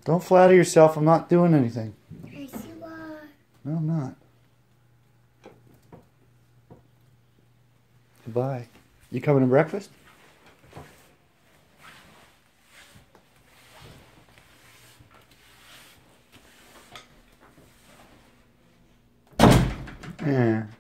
Don't flatter yourself. I'm not doing anything. Yes, you are. No, I'm not. Goodbye. You coming to breakfast? Yeah.